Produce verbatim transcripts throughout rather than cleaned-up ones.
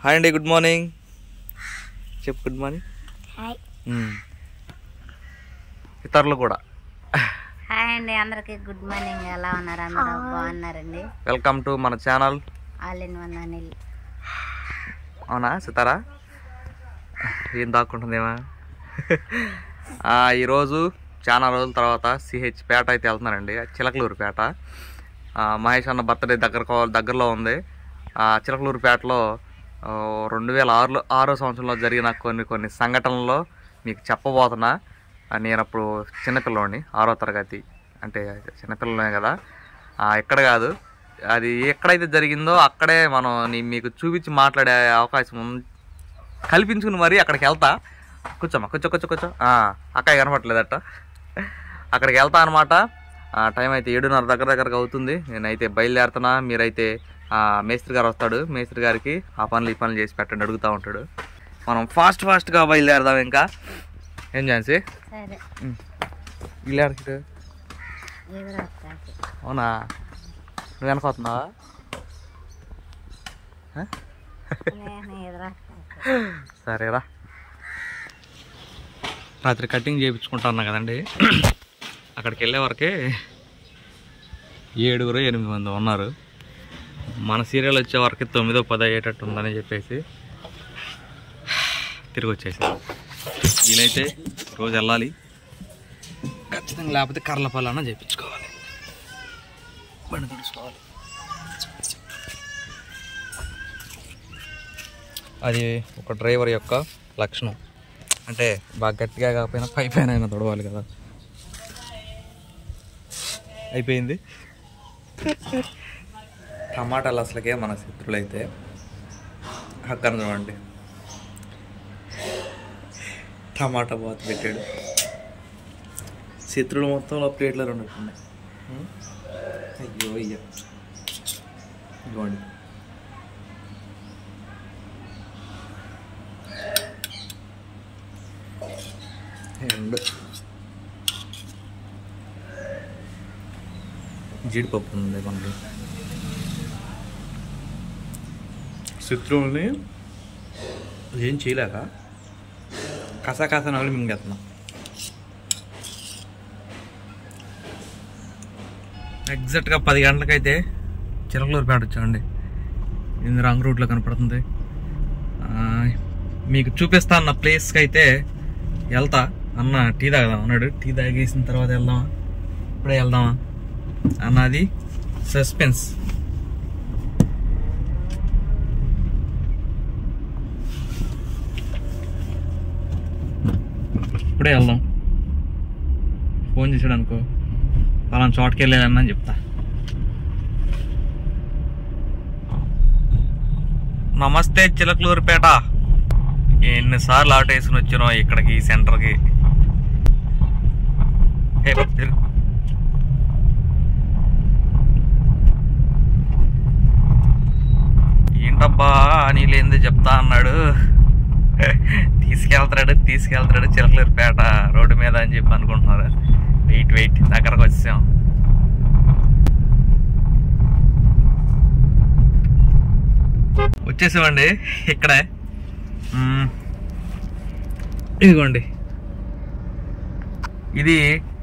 Hi అండి, good morning. చెప్పు good morning. Hi. ఇతరులు కూడా హాయ్ అండి, అందరికి గుడ్ మార్నింగ్. ఎలా ఉన్నారు? అందరూ బాగున్నారండి. వెల్కమ్ టు మన channel all in one Anil. అవునా సితారా, ఏం దాక్కుంటుందేమా? ఈరోజు చాలా రోజుల తర్వాత సిహెచ్ పేట అయితే వెళ్తున్నారండి, చిలకలూరు పేట. మహేష్ అన్న బర్త్డే దగ్గర దగ్గరలో ఉంది. చిలకలూరు పేటలో రెండు వేల ఆరులో ఆరో సంవత్సరంలో జరిగిన కొన్ని కొన్ని సంఘటనల్లో మీకు చెప్పబోతున్నా. నేను అప్పుడు చిన్నపిల్లోని, ఆరో తరగతి అంటే చిన్నపిల్లనే కదా. ఎక్కడ కాదు, అది ఎక్కడైతే జరిగిందో అక్కడే మనం మీకు చూపించి మాట్లాడే అవకాశం కల్పించుకుని మరి అక్కడికి వెళ్తా. కూర్చోమ్మా, కూర్చో కూర్చో కూర్చో అక్కయ్య కనపట్లేదట. అక్కడికి వెళ్తా అనమాట. టైం అయితే ఏడున్నర దగ్గర దగ్గరకు అవుతుంది. నేనైతే బయలుదేరుతున్నా. మీరైతే మేస్త్రి గారు వస్తాడు, మేస్త్రి గారికి ఆ పనులు ఈ పనులు చేసి పెట్టండి అడుగుతూ ఉంటాడు. మనం ఫాస్ట్ ఫాస్ట్గా బయలుదేరదాం. ఇంకా ఏం ఛాన్సీ ఇల్లు అవునా? నువ్వు వెనకొస్తున్నావా? సరేరా. రాత్రి కటింగ్ చేయించుకుంటా ఉన్నా కదండి. అక్కడికి వెళ్ళే వరకే ఏడుగురు ఎనిమిది మంది ఉన్నారు. మన సీరియల్ వచ్చే వరకు తొమ్మిదో పది అయ్యేటట్టు ఉందని చెప్పేసి తిరిగి వచ్చేసి వీలైతే రోజు వెళ్ళాలి ఖచ్చితంగా, లేకపోతే కర్లపల్లన చేయించుకోవాలి, బండి తుడుచుకోవాలి. అది ఒక డ్రైవర్ యొక్క లక్షణం. అంటే బాగా గట్టిగా కాకపోయినా పై పైన అయినా తొడవాలి కదా. అయిపోయింది. టమాటాలు అసలుకే మన శత్రువులు అయితే అక్కడ చూడండి, టమాటా బాత్ పెట్టాడు. శత్రువులు మొత్తంలో ప్లేట్లో ఉన్నట్టున్నాయి. అయ్యో అయ్యో ఇవ్వండి. అండ్ జీడిపప్పు ఉంది మనకి. శత్రువుల్ని ఏం చేయలేక కసా కసా నవ్వులు మింగేస్తున్నాం. ఎగ్జాక్ట్గా పది గంటలకైతే చిలకలూరు పేట వచ్చామండి. ఇది రాంగ్ రూట్లో కనపడుతుంది. మీకు చూపిస్తా అన్న ప్లేస్కి అయితే వెళ్తా. అన్న టీ తాగదాం అన్నాడు. టీ తాగేసిన తర్వాత వెళ్దామా, ఇప్పుడే వెళ్దామా అన్నది సస్పెన్స్. ఇప్పుడే వెళ్దాం. ఫోన్ చేసాడు అనుకో, పలానా చోటుకి వెళ్ళాలన్నా చెప్తా. నమస్తే చిలకలూరుపేట. ఎన్నిసార్లు ఆటో వేసుకుని వచ్చినాం ఇక్కడికి, సెంటర్కి. ఏంటబ్బా అనిల్ ఏంది చెప్తా అన్నాడు. తీసుకెళ్తాడు తీసుకెళ్తాడు చిలకలూరుపేట రోడ్డు మీద అని చెప్పి అనుకుంటున్నారు. వెయిట్ వెయిట్ దగ్గరకు వచ్చాం. వచ్చేసామండి. ఇక్కడే ఇదిగోండి, ఇది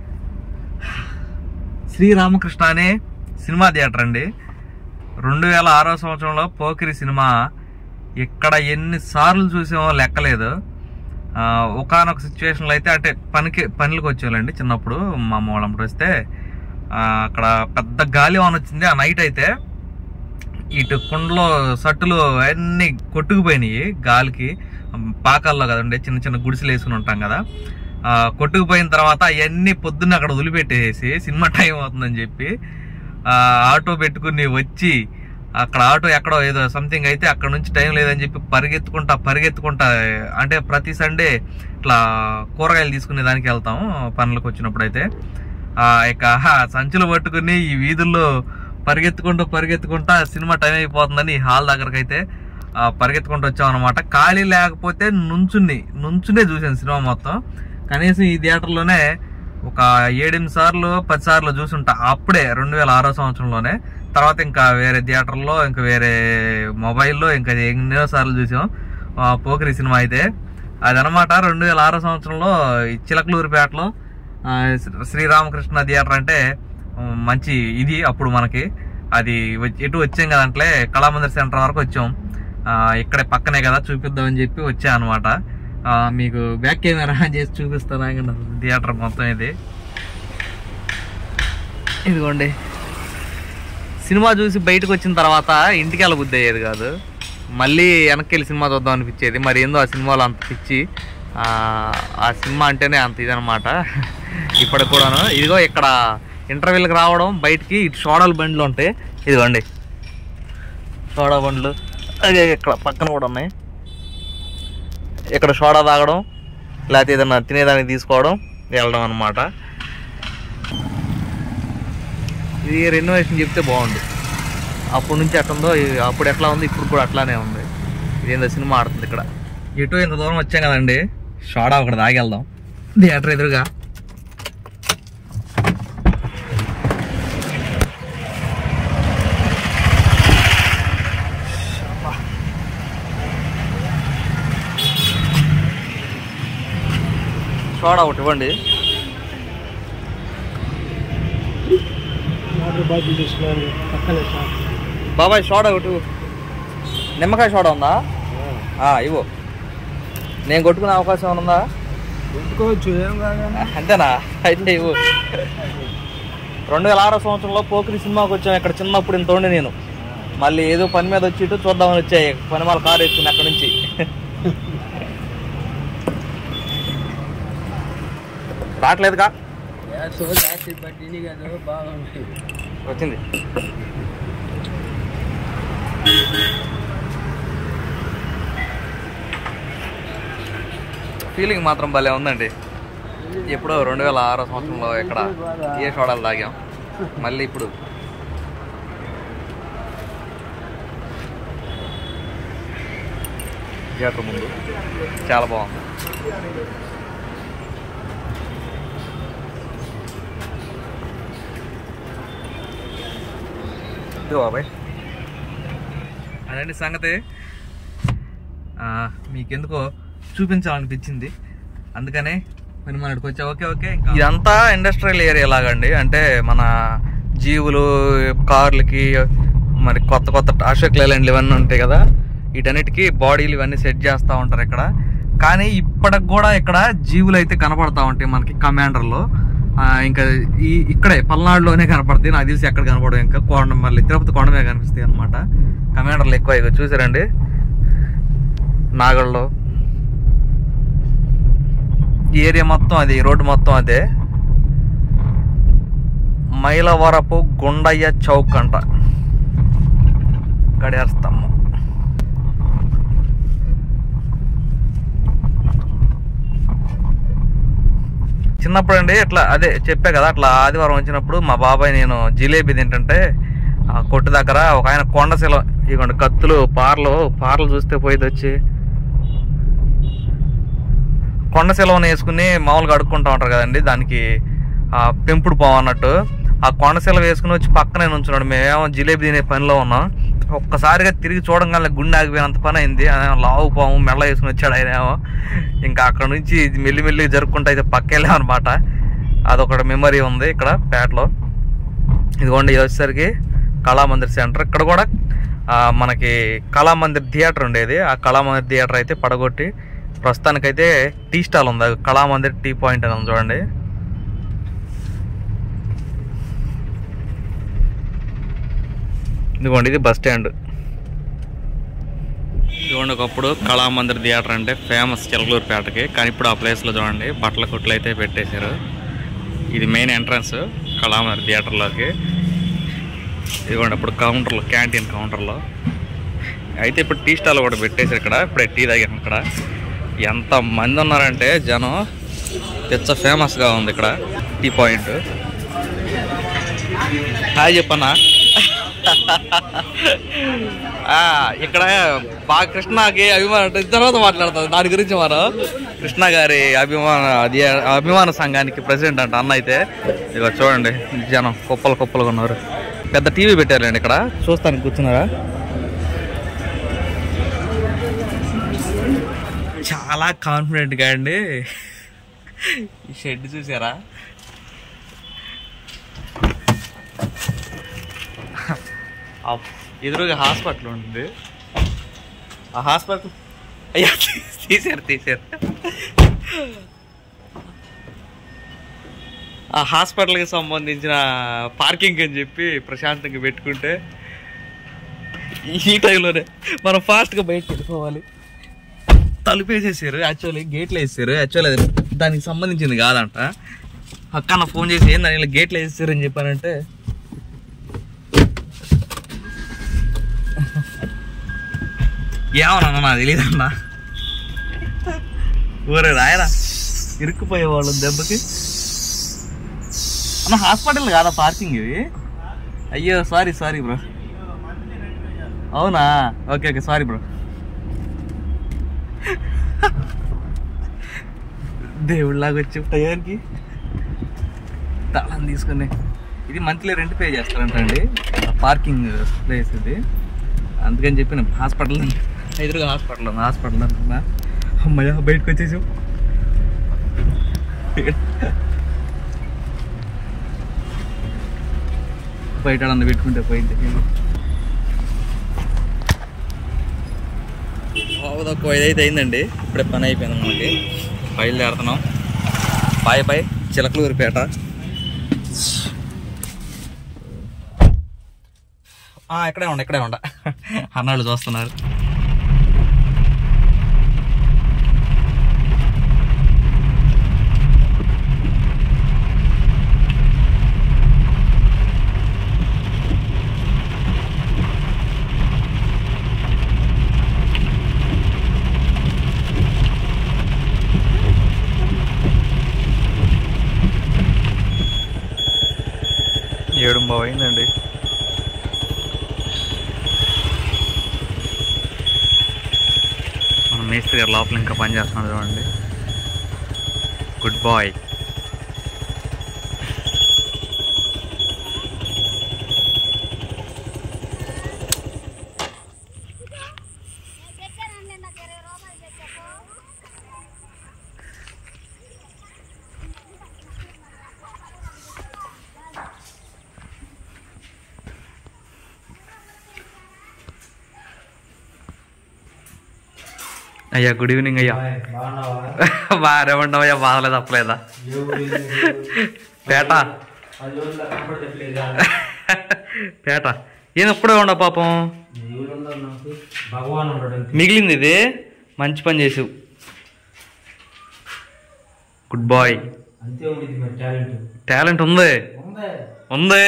శ్రీరామకృష్ణ అనే సినిమా థియేటర్ అండి. రెండు వేల ఆరో సంవత్సరంలో పోకిరి సినిమా ఇక్కడ ఎన్నిసార్లు చూసామో లెక్కలేదు. ఒకనొక సిచ్యువేషన్లో అయితే అంటే పనికి పనులకు వచ్చేవాళ్ళండి చిన్నప్పుడు. మా అమ్మ వాళ్ళప్పుడు వస్తే అక్కడ పెద్ద గాలి వాన వచ్చింది. ఆ నైట్ అయితే ఇటు కుండలో సట్టులు అన్నీ కొట్టుకుపోయినాయి గాలికి. పాకాల్లో కదండి చిన్న చిన్న గుడిసెలు వేసుకుని ఉంటాం కదా. కొట్టుకుపోయిన తర్వాత అవన్నీ పొద్దున్న అక్కడ వదిలిపెట్టేసి సినిమా టైం అవుతుందని చెప్పి ఆటో పెట్టుకుని వచ్చి, అక్కడ ఆటో ఎక్కడో ఏదో సంథింగ్ అయితే అక్కడ నుంచి టైం లేదని చెప్పి పరిగెత్తుకుంటా పరిగెత్తుకుంటా అంటే ప్రతి సండే ఇట్లా కూరగాయలు తీసుకునే దానికి వెళ్తాము పనులకు వచ్చినప్పుడు. అయితే ఇక సంచులు పట్టుకుని ఈ వీధుల్లో పరిగెత్తుకుంటూ పరిగెత్తుకుంటా సినిమా టైం అయిపోతుందని హాల్ దగ్గరకు అయితే పరిగెత్తుకుంటూ వచ్చాం అనమాట. ఖాళీ లేకపోతే నుంచుని నుంచునే చూసాను సినిమా మొత్తం. కనీసం ఈ థియేటర్లోనే ఒక ఏడెనిమిది సార్లు పది సార్లు చూసుంటా అప్పుడే రెండు వేల ఆరో సంవత్సరంలోనే. తర్వాత ఇంకా వేరే థియేటర్లో ఇంకా వేరే మొబైల్లో ఇంకా ఎన్నో సార్లు చూసాం పోకిరి సినిమా అయితే. అదనమాట రెండు వేల ఆరో సంవత్సరంలో చిలకలూరిపేటలో శ్రీరామకృష్ణ థియేటర్ అంటే మంచి ఇది అప్పుడు మనకి. అది ఎటు వచ్చాం కదంటే కళామందిర్ సెంటర్ వరకు వచ్చాం. ఇక్కడే పక్కనే కదా చూపిద్దామని చెప్పి వచ్చా అనమాట. మీకు బ్యాక్ కెమెరా చేసి చూపిస్తాను థియేటర్ మొత్తం. ఇది ఇదిగోండి. సినిమా చూసి బయటకు వచ్చిన తర్వాత ఇంటికి వెళ్ళ బుద్ధి అయ్యేది కాదు, మళ్ళీ వెనక్కి వెళ్ళి సినిమా చూద్దాం అనిపించేది. మరి ఏందో ఆ సినిమాలో అంత పిచ్చి, ఆ సినిమా అంటేనే అంత ఇదనమాట ఇప్పటికి కూడాను. ఇదిగో ఇక్కడ ఇంటర్వ్యూలకు రావడం బయటికి, ఇటు సోడాల బండ్లు ఉంటాయి. ఇదిగోండి సోడా బండ్లు, అదే ఇక్కడ పక్కన కూడా ఉన్నాయి. ఇక్కడ సోడా తాగడం లేకపోతే ఏదైనా తినేదానికి తీసుకోవడం వెళ్ళడం అనమాట. ఇది రెనోవేషన్ చెప్తే బాగుండు. అప్పటి నుంచి ఎట్లా ఉందో అప్పుడు ఎట్లా ఉంది ఇప్పుడు కూడా అట్లానే ఉంది. ఇదేందో సినిమా ఆడుతుంది ఇక్కడ. ఎటు ఇంత దూరం వచ్చాం కదండి, సోడా ఒకటి తాగి వెళ్దాం థియేటర్ ఎదురుగా. సోడా ఒకటి ఇవ్వండి. బాబాయ్ సోడా ఒకటి, నిమ్మకాయ సోడా ఉందా? ఇవ్వు. నేను కొట్టుకునే అవకాశం ఏమైనా ఉందా? కొట్టుకోవచ్చు, అంతేనా? అయితే ఇవ్వు. రెండు వేల ఆరో సంవత్సరంలో పోకిరి సినిమాకి వచ్చాను. ఇక్కడ చిన్నప్పుడు ఇంత ఉండి నేను మళ్ళీ ఏదో పని మీద వచ్చి ఇటు చూద్దామని వచ్చాయి. పని వాళ్ళ కారు వేసుకుని అక్కడి నుంచి రావట్లేదుగా వచ్చింది. ఫీలింగ్ మాత్రం భలే ఉందండి. ఎప్పుడో రెండు వేల ఆరో సంవత్సరంలో ఇక్కడ ఏ సోడాలు తాగాం, మళ్ళీ ఇప్పుడు థియేటర్ ముందు చాలా బాగుంది. బాబాయ్ అదండి సంగతి. మీకెందుకో చూపించాలనిపించింది, అందుకనే పని మనకి వచ్చా. ఓకే ఓకే ఇదంతా ఇండస్ట్రియల్ ఏరియా లాగండి. అంటే మన జీవులు కార్లకి మరి కొత్త కొత్త అశోక్ లేలాండ్లు ఇవన్నీ ఉంటాయి కదా, వీటన్నిటికీ బాడీలు ఇవన్నీ సెట్ చేస్తూ ఉంటారు ఇక్కడ. కానీ ఇప్పటికి కూడా ఇక్కడ జీవులు అయితే కనపడతా ఉంటాయి మనకి కమాండర్లో. ఇంకా ఈ ఇక్కడే పల్నాడులోనే కనపడతాయి, నాకు తెలిసి ఎక్కడ కనపడవు. ఇంకా కొండ మళ్ళీ తిరుపతి కొండ మీద కనిపిస్తాయి అనమాట కమాండర్లు ఎక్కువ. ఇక చూసారండి నాగల్లో ఈ ఏరియా మొత్తం అది, రోడ్డు మొత్తం అదే. మైలవరపు గుండయ్య చౌక్ అంట గడియార స్తంభం. చిన్నప్పుడు అండి ఇట్లా అదే చెప్పా కదా, అట్లా ఆదివారం వచ్చినప్పుడు మా బాబాయ్ నేను జిలేబీ తింటుంటే ఆ కొట్టు దగ్గర ఒక ఆయన కొండశిల ఇవ్వండి కత్తులు పార్లు పార్లు చూస్తే పోయేది వచ్చి కొండ సెలవును వేసుకుని మామూలుగా అడుక్కుంటా ఉంటారు కదండి, దానికి ఆ పెంపుడు పాము అన్నట్టు ఆ కొండ సెలవు వేసుకుని వచ్చి పక్కనే నుంచున్నాడు. మేమేమో జిలేబీ తినే పనిలో ఉన్నాం. ఒక్కసారిగా తిరిగి చూడంగానే గుండె ఆగిపోయినంత పని అయింది. లావు పాము మెల్ల వేసుకుని వచ్చాడు ఆయన ఏమో. ఇంకా అక్కడ నుంచి మెల్లి మెల్లిగా జరుపుకుంటూ అయితే పక్కెళ్ళామన్నమాట. అదొకటి మెమరీ ఉంది ఇక్కడ పేటలో. ఇదిగోండి ఇది వచ్చేసరికి కళామందిర్ సెంటర్. ఇక్కడ కూడా మనకి కళామందిర్ థియేటర్ ఉండేది. ఆ కళామందిర్ థియేటర్ అయితే పడగొట్టి ప్రస్తుతానికైతే టీ స్టాల్ ఉంది, కళామందిర్ టీ పాయింట్ అని ఉంది చూడండి. ఇదిగోండి ఇది బస్ స్టాండ్. ఇదిగోండి ఒకప్పుడు కళామందిర్ థియేటర్ అంటే ఫేమస్ చిలకలూరుపేటకి, కానీ ఇప్పుడు ఆ ప్లేస్లో చూడండి బట్టల కొట్లు అయితే పెట్టేశారు. ఇది మెయిన్ ఎంట్రన్స్ కళామందిర్ థియేటర్లోకి. ఇదిగోండి అప్పుడు కౌంటర్లో క్యాంటీన్ కౌంటర్లో అయితే ఇప్పుడు టీ స్టాల్ కూడా పెట్టేశారు ఇక్కడ. ఇప్పుడే టీ తాగాను ఇక్కడ. ఎంత మంది ఉన్నారంటే జనం, పిచ్చ ఫేమస్గా ఉంది ఇక్కడ టీ పాయింట్. హాయ్ చెప్పన్నా. ఇక్కడ బాగా కృష్ణకి అభిమానం తర్వాత మాట్లాడుతుంది దాని గురించి. మనం కృష్ణ గారి అభిమాన అది అభిమాన సంఘానికి ప్రెసిడెంట్ అంట అన్న. అయితే ఇక చూడండి జనం కుప్పలు కుప్పలుగా ఉన్నారు. పెద్ద టీవీ పెట్టారండి ఇక్కడ, చూస్తానికి కూర్చున్నారా. చాలా కాన్ఫిడెంట్గా అండి ఈ షెడ్ చూసారా. ఎదురుగా హాస్పిటల్ ఉంటుంది. ఆ హాస్పిటల్ అయ్యా తీసారు తీసారు ఆ హాస్పిటల్కి సంబంధించిన పార్కింగ్ అని చెప్పి ప్రశాంతంగా పెట్టుకుంటే ఈ టైంలోనే మనం ఫాస్ట్గా బయటకు వెళ్ళిపోవాలి. తలుపు వేసేసారు, యాక్చువల్లీ గేట్లు వేసారు. యాక్చువల్లీ అది దానికి సంబంధించింది కాదంట. అక్క ఫోన్ చేసి ఏందని ఇలా గేట్లు వేసేసారు అని చెప్పానంటే ఏమన్నా నాకు తెలియదన్నా. ఊరే రాయరా ఇరుక్కుపోయేవాళ్ళు దెబ్బకి. అన్న హాస్పిటల్ కాదా పార్కింగ్ ఇది? అయ్యో సారీ సారీ బ్రో. అవునా, ఓకే ఓకే సారీ బ్రో. దేవుళ్ళలాగా వచ్చి టైర్కి తాళం తీసుకుని. ఇది మంత్లీ రెంట్ పే చేస్తారంటండి పార్కింగ్ ప్లేస్ ఇది. అందుకని చెప్పి నేను హాస్పిటల్ ఎదురుగా హాస్పిటల్ ఉంది, హాస్పిటల్ అనుకున్నా. అమ్మయ్య బయటకు వచ్చేసాం. బయట అందు పెట్టుకుంటే పోయింది. తక్కువ ఐదైతే అయిందండి, ఇప్పుడే పని అయిపోయింది మనకి. బయలుదేరుతున్నాం. Bye bye Chilakaluripet. ఇక్కడే ఉండ ఇక్కడే ఉండ అన్నాళ్ళు చూస్తున్నారు. ఏడు బాగా అయిందండి. మన మేస్త్రి గారు లోపల ఇంకా పని చేస్తున్నాడు చూడండి. Good boy. అయ్యా గుడ్ ఈవినింగ్ అయ్యా. బాగా ఉండవయ్యా, బాగలేదు తప్పలేదా? పేట పేట ఏం ఎప్పుడే ఉండవు పాపం, మిగిలింది ఇది. మంచి పని చేసావు, గుడ్ బాయ్. టాలెంట్ ఉంది ఉంది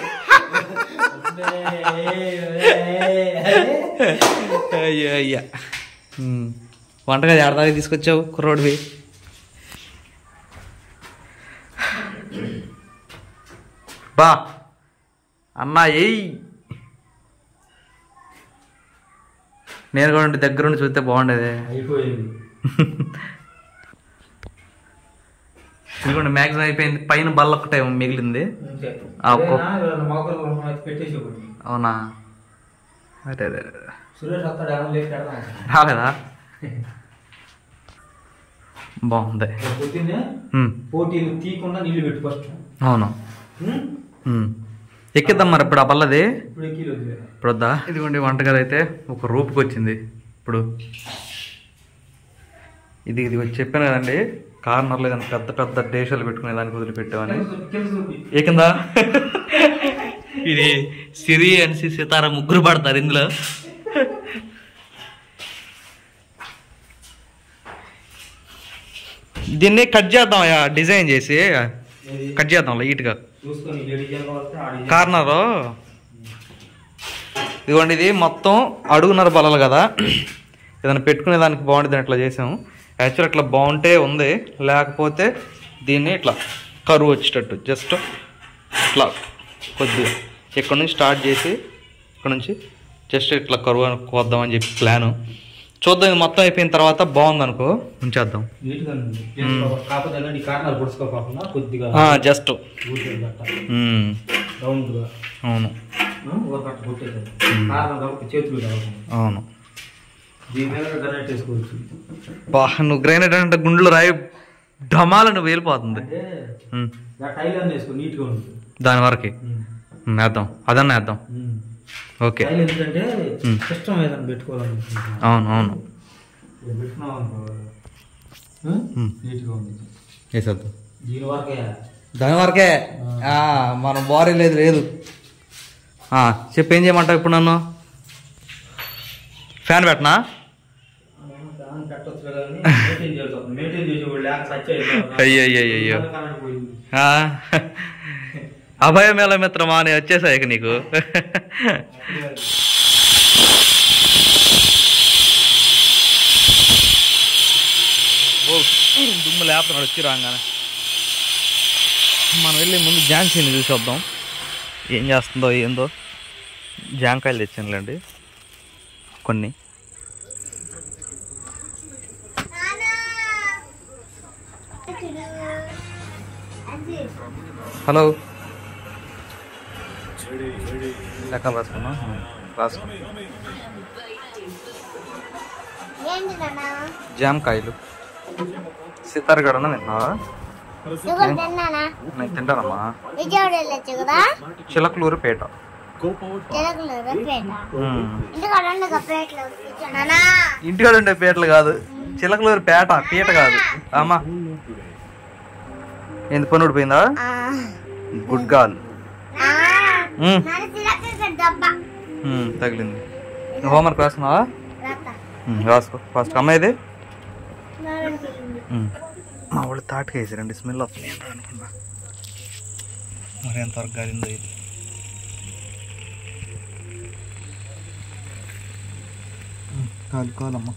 అయ్యా అయ్యా. వంటగది ఆడదానికి తీసుకొచ్చావు కుర్రోడివి. బా అన్నా ఏయ్, నేను కూడా దగ్గరుండి చూస్తే బాగుండేది. ఇదిగోండి మ్యాక్సిమం అయిపోయింది. పైన బల్ల ఒక్కటే మిగిలింది. అవునా, అదే అదే రాలేదా? బాగుంది. అవును ఎక్కిద్దాం మరి ఇప్పుడు ఆ పల్లది. ఇప్పుడు వద్దా? ఇదిగోండి వంటగది అయితే ఒక రూపుకి వచ్చింది. ఇప్పుడు ఇది ఇది వచ్చి చెప్పాను కదండి, కార్నర్లో ఏదైనా పెద్ద పెద్ద డేషాలు పెట్టుకునే దానికి వదిలిపెట్టామని. ఏ కింద ఇది సిరి అనిసి సితార ముగ్గురు పడతారు ఇందులో. దీన్ని కట్ చేద్దాం, డిజైన్ చేసి కట్ చేద్దాం లైట్గా కార్నర్. ఇదిగోండి ఇది మొత్తం అడుగున్నర బలలు కదా, ఏదైనా పెట్టుకునే దానికి బాగుంటుంది అట్లా చేసాము. యాక్చువల్ ఇట్లా బాగుంటే ఉంది, లేకపోతే దీన్ని ఇట్లా కరువు వచ్చేటట్టు జస్ట్ ఇట్లా కొద్దిగా ఇక్కడ నుంచి స్టార్ట్ చేసి ఇక్కడ నుంచి జస్ట్ ఇట్లా కరువు కోద్దామని చెప్పి ప్లాను. చూద్దాం, ఇది మొత్తం అయిపోయిన తర్వాత బాగుంది అనుకో ఉంచేద్దాం. జస్ట్ అవును అవును. బా నువ్వు గ్రైనేట్ అంటే గుండెలు రాయి ఢమాల నువ్వు వెళ్ళిపోతుంది. దాని వరకు వేద్దాం, అదన్నా వేద్దాం. ఓకే అవును అవును వేసేద్దాం. దాని వరకే మనం బారీ లేదు లేదు. చెప్పు ఏం చేయమంటావు ఇప్పుడు నన్ను? ఫ్యాన్ పెట్టనా? అయ్యో అయ్యో అభయమేళ మిత్రమా అని వచ్చేసాయి నీకు. దుమ్ము లేపనాడు వచ్చి రాగానే. మనం వెళ్ళి ముందు ఝాన్సీని చూసి వద్దాం ఏం చేస్తుందో ఏందో. జాంకాయలు తెచ్చానులేండి కొన్ని. హలో లెక్కలు రాసుకున్నా రాసుకున్నా. జామకాయలు సీతారగడన తిన్నావా? నేను తింటానమ్మా. చిలకలూరు పేట. ఇంటికాడ ఉండే పేటలు కాదు, చిలకలూరు పేట పీట కాదు అమ్మా. ఏంది పని ఊడిపోయిందా? గుడ్ గాల్ తగిలింది. హోంవర్క్ రాస్తున్నావా? రాసుకో ఫస్ట్. అమ్మాయిది మా వాళ్ళు తాటుగా వేసారండి, స్మెల్ వస్తుంది అనుకున్నా. మరి ఎంతవరకు గాలిందో ఇది. కాలు కాలమ్మా.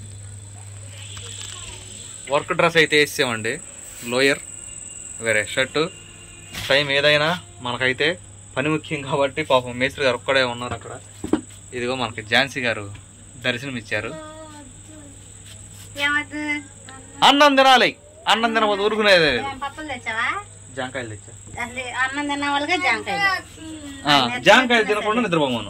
వర్క్ డ్రెస్ అయితే వేసామండి, లోయర్ వేరే షర్టు. టైం ఏదైనా మనకైతే పని ముఖ్యం కాబట్టి పాపం మేస్త్రి గారు ఒక్కడే ఉన్నారు అక్కడ. ఇదిగో మనకి ఝాన్సీ గారు దర్శనం ఇచ్చారు. అన్నం తినాలి, అన్నం తినకపోతే ఊరుకునేది. జాంకాయలు తెచ్చా. జాంకాయలు తినకుండా నిద్రపోమాను.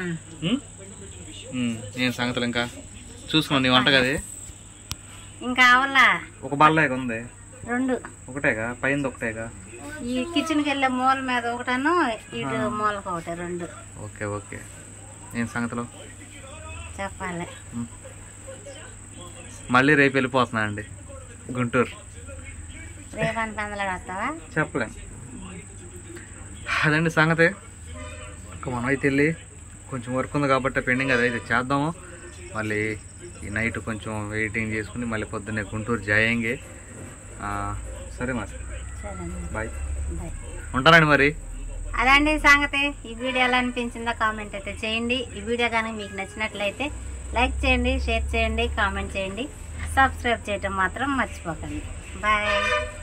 ఏం సంగతులు ఇంకా చూసుకోండి వంట గది. ఇంకా ఒక బల్లాగా ఉంది, రెండు ఒకటేగా పైన ఒకటేగా. ఈ కిచెన్ కి వెళ్ళే మూల మీద ఒకటను, ఇటు మూలకు ఒకటి, రెండు. Okay okay. ఏం సంగతులు చెప్పాలి. మళ్ళీ రేపు వెళ్ళిపోతున్నా అండి గుంటూరు. రేపని పందలాడు వస్తావా? చెప్పలేం. అదండి సంగతి. ఇంకా మనం అయితే వెళ్ళి కొంచెం వర్క్ ఉంది కాబట్టి పెండింగ్ అది అయితే చేద్దాము. మళ్ళీ ఈ నైట్ కొంచెం వెయిటింగ్ చేసుకుని మళ్ళీ పొద్దున్నే గుంటూరు జాయింగే. సరే మరి బాయ్, ఉంటానండి మరి. అదండి సంగతి. ఈ వీడియో ఎలా అనిపించిందో కామెంట్ అయితే చేయండి. ఈ వీడియో కానీ మీకు నచ్చినట్లయితే లైక్ చేయండి, షేర్ చేయండి, కామెంట్ చేయండి, సబ్స్క్రైబ్ చేయటం మాత్రం మర్చిపోకండి. బాయ్.